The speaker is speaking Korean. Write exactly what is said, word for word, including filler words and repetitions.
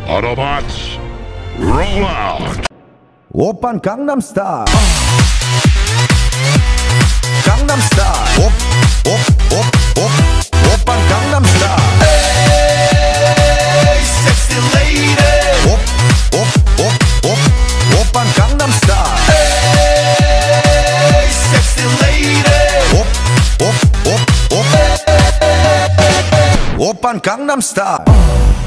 Autobots, roll out. 오빤 강남스타일. 강남스타일. 오, 오, 오, 오, 오빤 강남스타일. Hey, sexy lady. 오, 오, 오, 오, 오빤 강남스타일. Hey, sexy lady. 오, 오, 오, 오, 오빤 강남스타일.